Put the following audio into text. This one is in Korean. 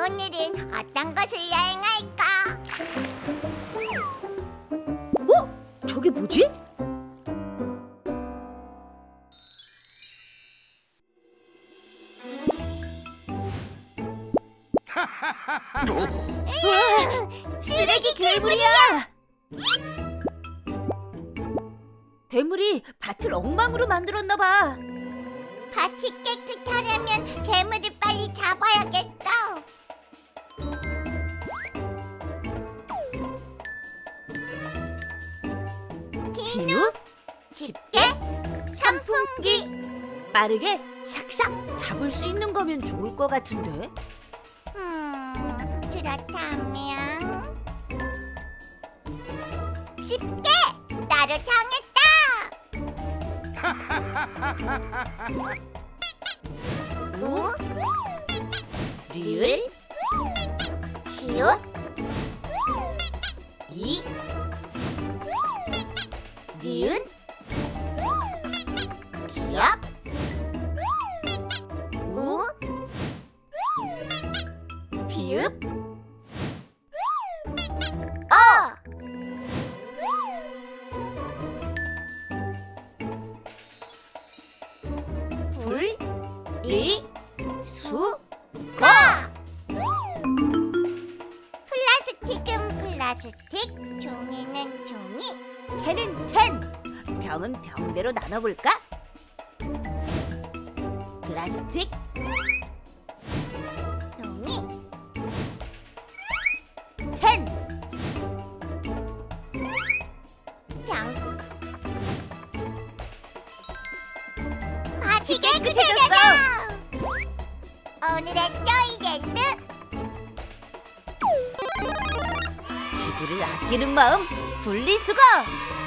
오늘은 어떤 곳을 여행할까? 저게 뭐지? 쓰레기 괴물이야! 괴물이 밭을 엉망으로 만들었나 봐. 밭이 깨끗하려면 괴물을 빨리 잡아야겠어. 비누, 집게, 선풍기. 빠르게 샥샥 잡을 수 있는 거면 좋을 것 같은데. 그렇다면 집게! 나를 정했다! 우, 리을, 시옷, 이, 니은, 기역, 우, 비읍, 어. 불, 리, 수, 거. 플라스틱은 플라스틱, 종이는 종이. 캔은 캔. 병은 병대로 나눠볼까? 플라스틱, 종이, 캔. 병. 밭이 깨끗해졌어. 오늘의 조이랜드. 지구를 아끼는 마음 분리수거.